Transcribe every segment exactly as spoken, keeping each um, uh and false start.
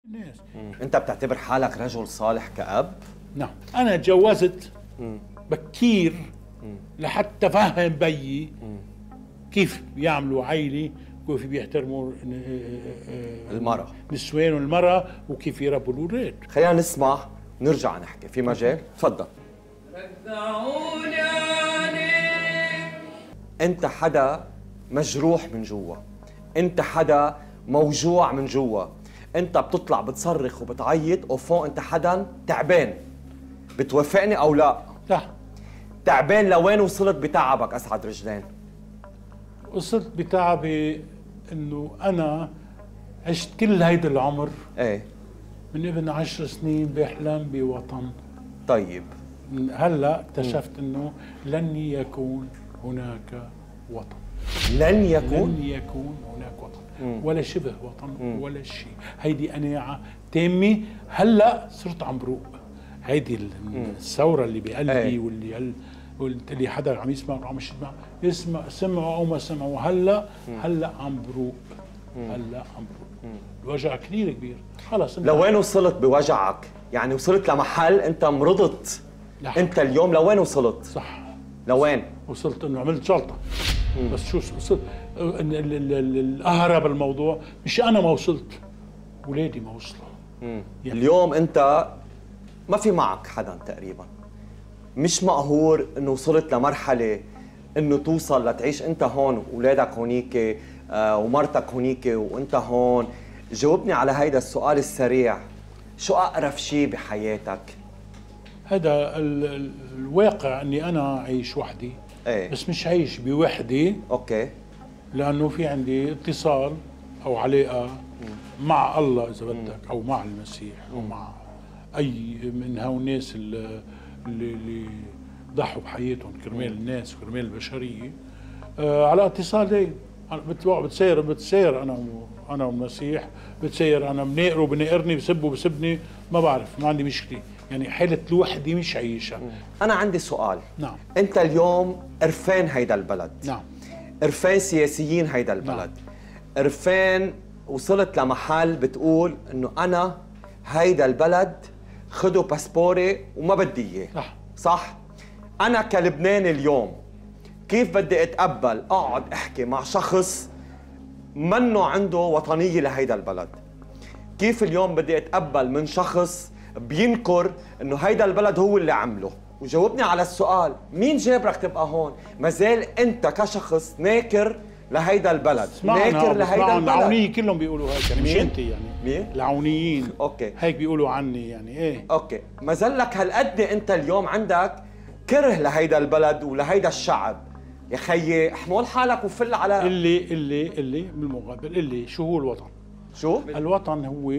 الناس. انت بتعتبر حالك رجل صالح كأب؟ نعم، انا تجوزت بكير لحتى فهم بيي كيف بيعملوا عائله وكيف بيحترموا المرأة نسوان والمرأة وكيف يربوا الأولاد. خلينا نسمع نرجع نحكي في مجال. تفضل. انت حدا مجروح من جوا، انت حدا موجوع من جوا، انت بتطلع بتصرخ وبتعيط وفوق انت حدا تعبان. بتوافقني او لا؟ صح. تعبان لوين وصلت بتعبك اسعد رجلين؟ وصلت بتعبي انه انا عشت كل هيدا العمر ايه من ابن عشر سنين بحلم بوطن. طيب هلا اكتشفت انه لن يكون هناك وطن. لن يكون لن يكون هناك وطن مم. ولا شبه وطن مم. ولا شيء. هيدي قناعة تامة. هلا صرت عم بروق. هيدي الثورة اللي بقلبي أي. واللي اللي حدا عم يسمع وعم يسمع يسمع سمعوا او ما سمعوا. هلا مم. هلا عم بروق. هلا عم بروق. الوجع كثير كبير. خلص لوين وصلت بوجعك؟ يعني وصلت لمحل انت مرضت. لحظة. انت اليوم لوين وصلت؟ صح. لوين؟ وصلت انه عملت جلطة. مم. بس شو وصلت الأهرب بالموضوع مش انا ما وصلت، اولادي ما وصلوا. يعني اليوم انت ما في معك حدا تقريبا، مش مقهور انه وصلت لمرحله انه توصل لتعيش انت هون واولادك هونيك آه ومرتك هونيك وانت هون. جاوبني على هيدا السؤال السريع، شو اقرف شيء بحياتك؟ هذا الواقع اني انا عايش وحدي. ايه؟ بس مش عايش بوحدي. اوكي. لانه في عندي اتصال او علاقه مم. مع الله اذا بدك، او مع المسيح، او مم. مع اي من هؤلاء الناس اللي اللي ضحوا بحياتهم كرمال الناس وكرمال البشريه. آه على اتصال دايم. بتسير بتسير انا انا والمسيح، بتسير انا بناقره بناقرني، بسبه بسبني، ما بعرف، ما عندي مشكله. يعني حالة الوحدة مش عيشها. أنا عندي سؤال. نعم. أنت اليوم قرفان هيدا البلد. نعم. قرفان سياسيين هيدا البلد. نعم. قرفان وصلت لمحل بتقول إنه أنا هيدا البلد خدوا باسبوري وما بدي إياه. صح. صح؟ أنا كلبناني اليوم كيف بدي أتقبل أقعد أحكي مع شخص منه عنده وطنية لهيدا البلد؟ كيف اليوم بدي أتقبل من شخص بينكر انه هيدا البلد هو اللي عمله؟ وجاوبني على السؤال، مين جابرك تبقى هون؟ ما زال انت كشخص ناكر لهيدا البلد، ناكر لهيدا البلد. العونيين كلهم بيقولوا هيك، يعني مش انت يعني. مين؟ العونيين. اوكي. هيك بيقولوا عني يعني. ايه؟ اوكي، ما زلك هالقد انت اليوم عندك كره لهيدا البلد ولهيدا الشعب. يا خيي احمل حالك وفل على اللي اللي اللي بالمقابل اللي شو هو الوطن؟ شو؟ الوطن هو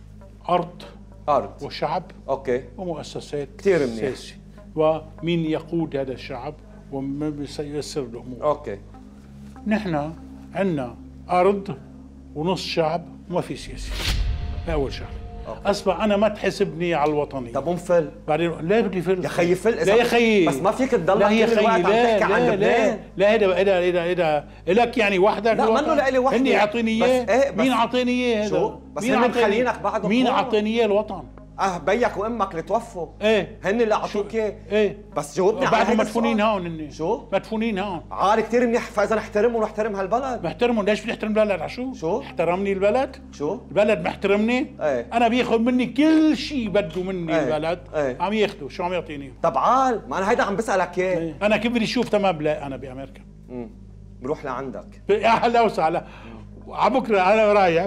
ارض أرض وشعب. اوكي. ومؤسسات كثير منيح. سياسي، ومين يقود هذا الشعب ومن يسير الامور. اوكي. نحن عندنا ارض ونص شعب وما في سياسي. اول شغله. اصبح انا ما تحسبني على الوطنيه. طب انفل. بعدين لا بدي فل. يا خيي فل. لا يا خيي، بس ما فيك تضلك كل الوقت عم تحكي عن لبنان. لا هيدا هيدا هيدا هيدا لك يعني وحدك. لا منه لإلي وحدي. هني اعطيني اياه. إيه مين اعطيني اياه هذا؟ شو؟ بس هن مخلينك بعده. مين اعطيني اياه؟ الوطن. اه بيك وامك اللي توفوا. ايه هن اللي اعطوك اياه. ايه بس جاوبني على بعدهم مدفونين هون هن. شو؟ مدفونين هون. عاري كثير منيح، فاذا نحترمهم ونحترم هالبلد. محترمهم. ليش بدي احترم البلد؟ على شو؟ شو؟ احترمني البلد؟ شو؟ البلد محترمني؟ ايه. انا بياخذ مني كل شيء بده مني. ايه. البلد ايه. عم ياخذوا. شو عم يعطيني؟ طب عال، ما انا هيدا عم بسالك اياه. ايه. انا كيف بدي اشوف تمام؟ لا انا بامريكا. امم بروح لعندك. يا هلا وسهلا. على بكره انا رايح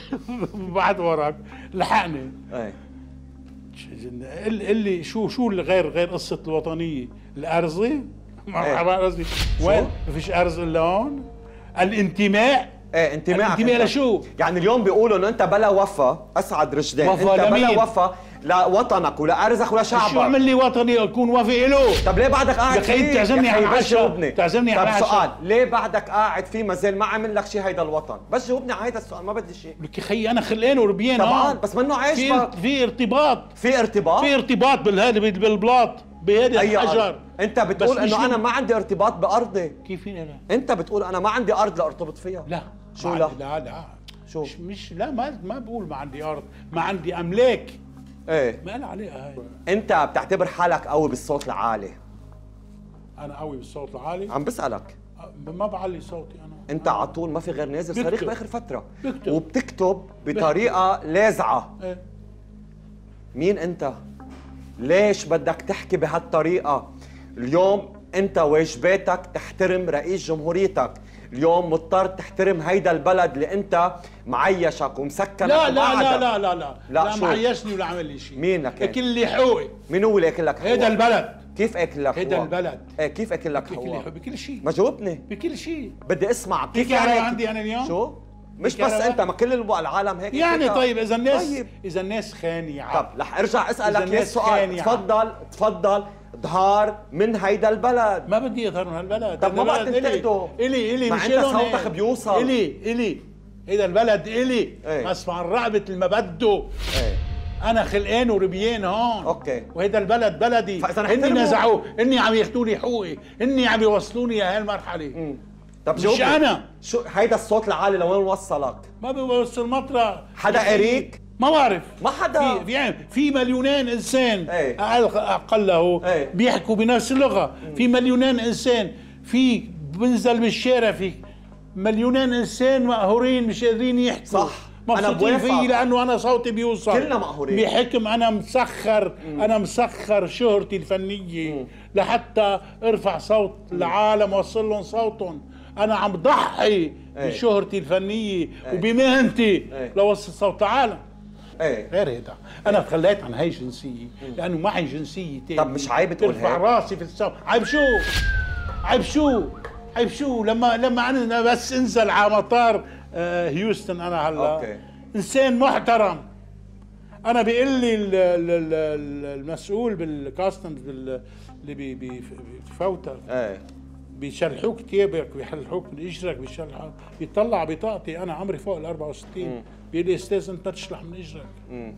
بعد وراك لحقني. ايه. اللي شو شو اللي غير غير قصه الوطنيه؟ الارزه؟ ما قصدي وين؟ ما فيش ارز الا هون. الانتماء. ايه انتماء. الانتماء لشو؟ يعني اليوم بيقولوا انه انت بلا وفا اسعد رشدان، انت بلا وفا لوطنك ولا ارزك ولا شعبك. شو عمل لي وطني اكون وافي له؟ طب ليه بعدك قاعد فيه؟ يا تعزمني على عشاء. تعزمني على عشاء. طب سؤال، ليه بعدك قاعد فيه ما زال ما عمل لك شيء هيدا الوطن؟ بس جاوبني على هيدا السؤال، ما بدي شيء. لك يا خيي انا خلقان وربيان. طبعا بس منه عاجبك. في, في ارتباط. في ارتباط؟ في ارتباط بالهذا بالبلاط بهذا الحجر. انت بتقول انه انا ما عندي ارتباط بارضي. كيف انا؟ انت بتقول انا ما عندي ارض لارتبط فيها. لا شو لا؟ لا لا شو؟ مش, مش لا ما ما بقول ما عندي ارض، ما عندي املاك. ايه ما لها عليها هاي. انت بتعتبر حالك قوي بالصوت العالي؟ انا قوي بالصوت العالي؟ عم بسألك. ما بعلي صوتي انا. انت على طول ما في غير نازل صريخ باخر فترة. بكتب. وبتكتب بطريقة بكتب. لاذعة. ايه. مين انت؟ ليش بدك تحكي بهالطريقة؟ اليوم انت واجباتك تحترم رئيس جمهوريتك، اليوم مضطر تحترم هيدا البلد اللي انت معيشك ومسكنك. لا لا لا لا لا لا لا, لا معيشني ولا عمل لي شيء. مين لك؟ اكل لي حقوقي. مين هو اللي اكل لك حقوقك؟ هيدا البلد. كيف اكل لك هيدا البلد. ايه كيف اكل لك حقوقك؟ بكل شيء. ما جاوبني. بكل شيء. بدي اسمع كيف يعني يعني عندي انا اليوم؟ شو؟ مش بس انت، ما كل العالم هيك يعني. طيب اذا الناس طيب. اذا الناس خانعه. طب رح ارجع اسالك يا السؤال. تفضل تفضل ظهر من هيدا البلد. ما بدي اظهر من هالبلد. طب ما بقى تنتقده. الي الي مع انت صوتك بيوصل. الي الي هيدا البلد الي ايه. غصب عن رقبه اللي ما بده. ايه. انا خلقان وربيان هون. اوكي. وهيدا البلد بلدي. اني نزعوه، اني عم ياخذوا لي حقوقي، اني عم يوصلوني لهالمرحله. امم طب مش انا. شو هيدا الصوت العالي لوين وصلك؟ ما بيوصل مطرح. حدا قريك؟ ما بعرف. ما حدا. في في, في مليونين انسان ايه. اقل اقله ايه. بيحكوا بنفس اللغه. مم. في مليونين انسان، في بنزل بالشارع في مليونين انسان مقهورين مش قادرين يحكوا. صح. مبسوطين فيي لانه انا صوتي بيوصل. كلنا مقهورين. بحكم انا مسخر. مم. انا مسخر شهرتي الفنيه. مم. لحتى ارفع صوت العالم واوصل لهم صوتهم. انا عم ضحي ايه. بشهرتي الفنيه ايه. وبمهنتي ايه. لوصل صوت العالم. ايه غير هيدا. انا تخليت عن هاي جنسيه لانه معي جنسيه تانية. طب مش عيب تقول هيك؟ ترفع راسي في السما. عيب شو؟ عيب شو؟ عيب شو؟ لما لما انا بس انزل على مطار هيوستن انا هلا أوكي. انسان محترم. انا بيقول لي المسؤول بالكاستمز اللي بفوتك ايه بيشرحوك تيابك بيحلحوك من اجرك بيشرحوك بيطلع بطاقتي انا عمري فوق ال أربعة وستين. بيقول لي استاذ انت تشلح من اجرك. مم.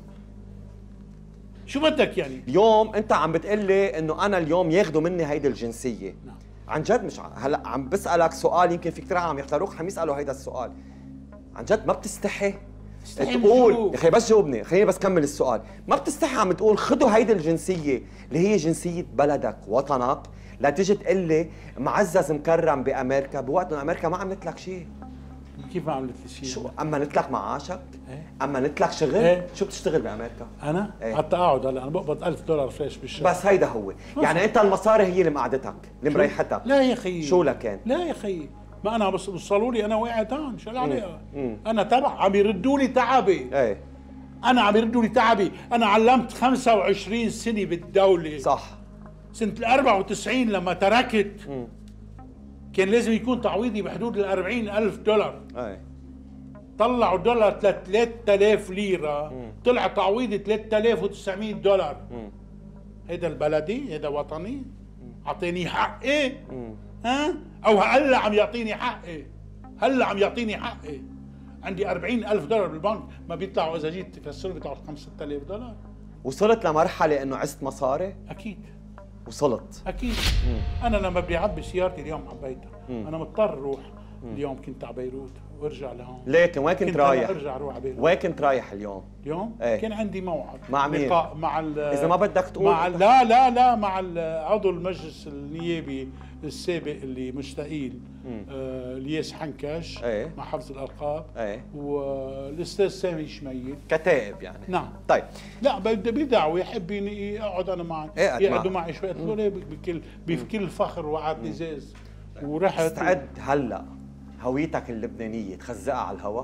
شو بدك يعني؟ اليوم انت عم بتقول لي انه انا اليوم ياخذوا مني هيدي الجنسيه. نعم. عن جد مش هلا عم بسالك سؤال يمكن في كثير عم يحضروك عم يسالوا هيدا السؤال. عن جد ما بتستحي تقول يا اخي؟ بس جاوبني، خليني بس كمل السؤال. ما بتستحي عم تقول خذوا هيدي الجنسيه اللي هي جنسيه بلدك وطنك لا تيجي تقول لي معزز مكرم بامريكا بوقت انه امريكا ما عملت لك شيء؟ كيف ما عملت لي شيء؟ شو عملت لك معاشك؟ ايه؟ عملت لك شغل؟ ايه؟ شو بتشتغل بامريكا؟ انا؟ ايه؟ حتى اقعد هلا انا بقبض ألف دولار فريش بالشهر. بس هيدا هو، يعني انت المصاري هي اللي مقعدتك، اللي مريحتك. لا يا اخي. شو لكان؟ لا يا اخي، ما انا بس وصلوا لي انا وقعت هون، شو عليها؟ انا تبع عم يردوا لي تعبي. ايه انا عم يردوا لي تعبي، انا علمت خمسة وعشرين سنة بالدولة. صح. سنة ال أربعة وتسعين لما تركت مم. كان لازم يكون تعويضي بحدود ال أربعين ألف دولار. ايه طلعوا الدولار ثلاثة آلاف ليرة. مم. طلع تعويضي ثلاثة آلاف وتسعمية دولار. مم. هيدا البلدي، هيدا وطني، اعطيني حقي. مم. ها؟ او هلا عم يعطيني حقي، هلا عم يعطيني حقي. عندي أربعين ألف دولار بالبنك ما بيطلعوا، اذا جيت تفسروا بيطلعوا خمسة ستة آلاف دولار. وصلت لمرحله انه عزت مصاري؟ اكيد وصلت اكيد. مم. انا لما بدي اعبي سيارتي اليوم عبيتها. انا مضطر اروح. مم. اليوم كنت على بيروت وارجع لهون. ليك وين كنت رايح؟ ارجع اروح على بيروت. وين كنت رايح اليوم؟ اليوم؟ ايه؟ كان عندي موعد مع مين؟ لقاء مع ال اذا ما بدك تقول مع لا لا لا مع عضو المجلس النيابي السابق اللي مستقيل آه الياس حنكش. ايه؟ مع حفظ الالقاب. ايه؟ والاستاذ سامي شميل كتائب يعني. نعم. طيب لا بدي بدعوه يحب اقعد انا معي. ايه يقعدوا معي شوي. قلت له ليه بكل بكل فخر وعدني زاز. ورحت استعد هلا هويتك اللبنانيه تخزقها على الهوا؟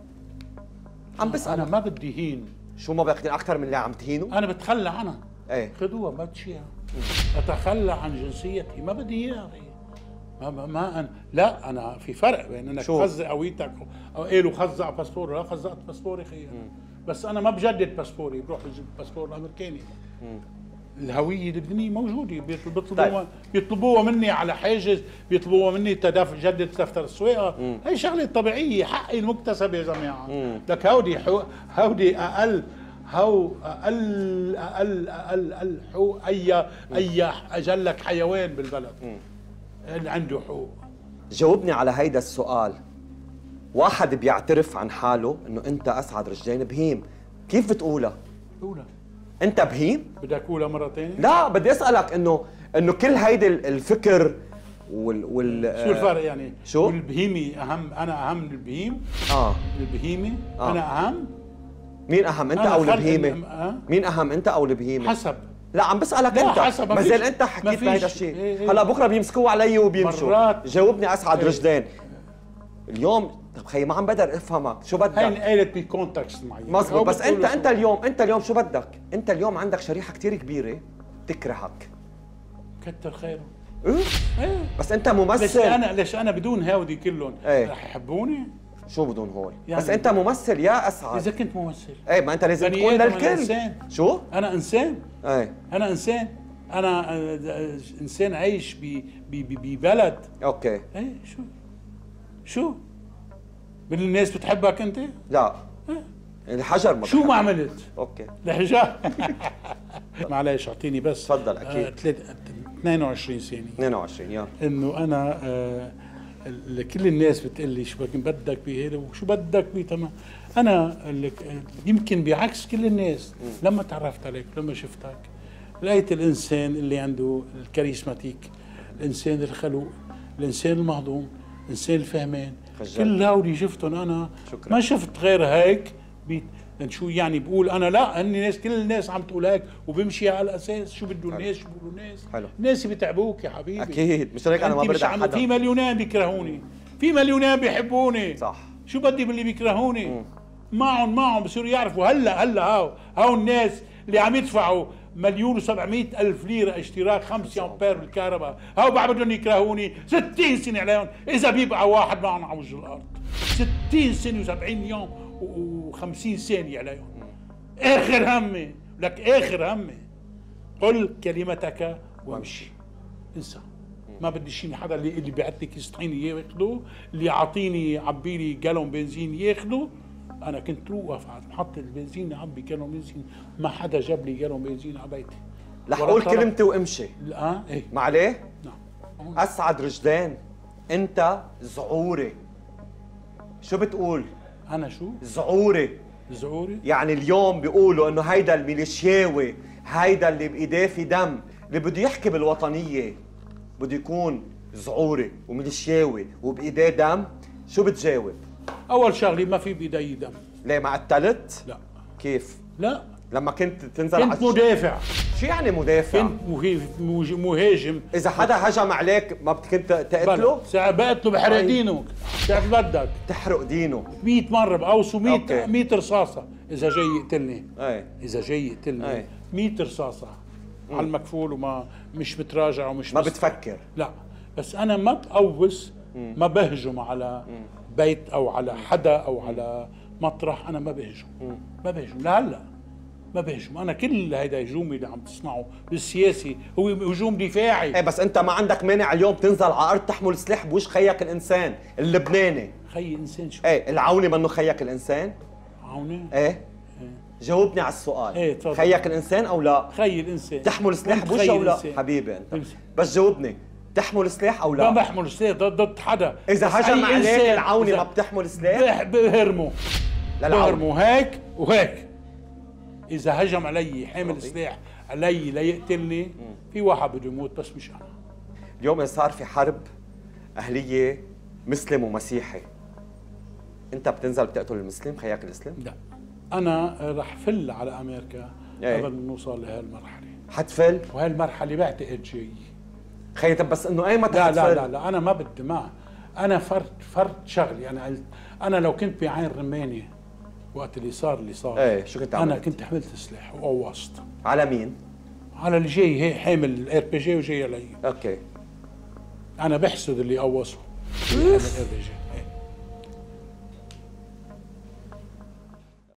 عم بسأل. انا ما بدي هين. شو ما بدك اكثر من اللي عم تهينه؟ انا بتخلى عنها. ايه؟ خذوها ما بدي اياها. اتخلى عن جنسيتي ما بدي اياها. ما ما, ما أنا لا انا في فرق بين انك تخزق هويتك او ايه له خزق باسبور. لا خزقت باسبوري خير. بس انا ما بجدد باسبوري، بروح بجدد باسبور الامريكاني. مم. الهويه اللبنانيه موجوده. بيطلبوها طيب. بيطلبوها مني على حاجز، بيطلبوها مني تدف جدد دفتر السواقه. هي شغله طبيعيه، حقي المكتسب يا جماعه. لك هودي هودي اقل هو اقل اقل اقل اقل حقوق اي اي اجلك حيوان بالبلد. مم. اللي عنده حقوق. جاوبني على هيدا السؤال. واحد بيعترف عن حاله انه انت اسعد رجلين بهيم، كيف بتقولها؟ قولها. انت بهيم؟ بدك اقولها مرة ثانية؟ لا بدي اسألك انه انه كل هيدي الفكر وال وال شو الفرق يعني؟ شو؟ البهيمي اهم، انا اهم من البهيم؟ اه البهيمي آه. انا اهم؟ مين اهم انت او البهيمة؟ أه؟ مين اهم انت او البهيمة؟ حسب. لا عم بسألك لا انت، حسب. ما زال انت حكيت بهذا الشيء. إيه إيه. هلا بكره بيمسكوه علي وبيمشوا. مرات. جاوبني اسعد إيه. رجلين. اليوم طب خيي ما عم بقدر افهمك، شو بدك؟ هي قالت بكونتكست معين. مزبوط، بس انت انت اليوم انت اليوم شو بدك؟ انت اليوم عندك شريحة كثير كبيرة بتكرهك. كتر خيره. ايه؟ ايه. بس انت ممثل. ليش انا ليش انا بدون هودي كلهم ايه؟ رح يحبوني؟ شو بدون هول؟ يعني بس انت ممثل يا اسعد. اذا كنت ممثل. ايه ما انت لازم تكون أنا للكل. إنسان. شو؟ انا انسان. ايه انا انسان. انا آه، انسان عايش ب- ب- ببلد. اوكي. ايه شو؟ شو؟ من الناس بتحبك انت؟ لا إيه؟ الحجر ما شو بحب. ما عملت؟ اوكي الحجار. معلش اعطيني بس تفضل اكيد. آه تلات- اثنين وعشرين سنة اثنين وعشرين يلا. انه انا آه ال- كل الناس بتقول لي شو بك- بدك بهذا وشو بدك بيه تمام. انا لك- يمكن بعكس كل الناس لما تعرفت عليك لما شفتك لقيت الانسان اللي عنده الكاريزماتيك، الانسان الخلوق، الانسان المهضوم، الانسان الفهمان. خجل. كل هؤلاء شفتهم انا. شكرا. ما شفت غير هيك. بي- شو يعني بقول انا؟ لا هن الناس كل الناس عم تقول هيك وبمشي على الاساس شو بده الناس شو بيقولوا الناس. حلو. الناس بيتعبوك يا حبيبي. اكيد مش هيك انا ما أنت برد مش على عم- حدا. في مليونين بيكرهوني، في مليونين بيحبوني. صح. شو بدي باللي بيكرهوني؟ مم. معهم معهم بصيروا يعرفوا هلا هلا هاو هاو الناس اللي عم يدفعوا مليون وسبعمية ألف ليرة اشتراك خمسة أمبير بالكهرباء، هاو بعد بدهم يكرهوني ستين سنة عليهم إذا بيبقى واحد معهم على وجه الأرض. ستين سنة وسبعين يوم وخمسين ثانية عليهم. آخر همي لك آخر همي قل كلمتك وامشي. انسى. ما بدي شيء حدا اللي اللي بيعت لي كيس طحين ياخذه، اللي يعطيني عبي لي جالون بنزين ياخذه. انا كنت روح على محطة البنزين عبي جالون بنزين، ما حدا جاب لي جالون بنزين على بيتي. رح اقول كلمتي وامشي. لا ايه ما عليه؟ نعم. اسعد رجلين انت زعوري. شو بتقول؟ انا شو؟ زعوري. زعوري؟ يعني اليوم بيقولوا انه هيدا الميليشياوي، هيدا اللي بايديه في دم، اللي بده يحكي بالوطنيه بده يكون زعوري وميليشياوي وبايديه دم. شو بتجاوب؟ اول شغله ما في بايدي دم. ليه ما قتلت؟ لا. كيف؟ لا لما كنت تنزل كنت مدافع. شو يعني مدافع؟ كنت مهي- موج- مهاجم. اذا حدا هجم عليك ما كنت تقتله؟ ساعة بقتله بحرق طيب. دينه. كيف بدك؟ تحرق دينه. مية مرة بقوصه أوكي. مية مية رصاصة إذا جاي يقتلني. ايه إذا جاي يقتلني أي. مية رصاصة على المكفول وما مش متراجع ومش ما مست- بتفكر. لا بس أنا ما بقوص، ما بهجم على بيت أو على حدا أو على مطرح. أنا ما بهجم. ما بهجم لهلا ما بهجم. أنا كل هيدا هجومي اللي عم تسمعه بالسياسي هو هجوم دفاعي. ايه بس انت ما عندك مانع اليوم تنزل على الارض تحمل سلاح بوش خيك الانسان اللبناني. خي إنسان شو؟ ايه العوني منه خيك الانسان؟ عوني؟ ايه جاوبني على السؤال. إيه، تفضل. خيك الانسان او لا؟ خي الإنسان. تحمل سلاح كنت بوش خي او لا؟ الإنسان. حبيبي انت بمس- بس جاوبني، تحمل سلاح او ما لا؟ بحمل سلاح ضد ضد حدا. اذا بس هجم أي عليك إنسان العوني إذا ما بتحمل سلاح؟ بح- بهرمه للعوني. بهرمه هيك وهيك. اذا هجم علي حامل سلاح علي ليقتلني في واحد بده يموت بس مش انا. اليوم صار في حرب اهليه مسلم ومسيحي، انت بتنزل بتقتل المسلم خيك الاسلام؟ لا انا رح فل على امريكا إيه. قبل ما نوصل لهالمرحله، حتفل؟ وهالمرحله بعتقد جاي. خيي طب بس انه ايمتى لا حتفل؟ لا لا لا انا ما بدي ما انا فرد فرد شغلي. انا قلت انا لو كنت بعين رماني وقت اللي صار اللي صار ايه شو كنت عملت؟ انا كنت حملت سلاح وقوصت على مين؟ على اللي جاي هيك حامل الار بي جي وجاي علي. اوكي انا بحسد اللي قوصوا الار بي جي.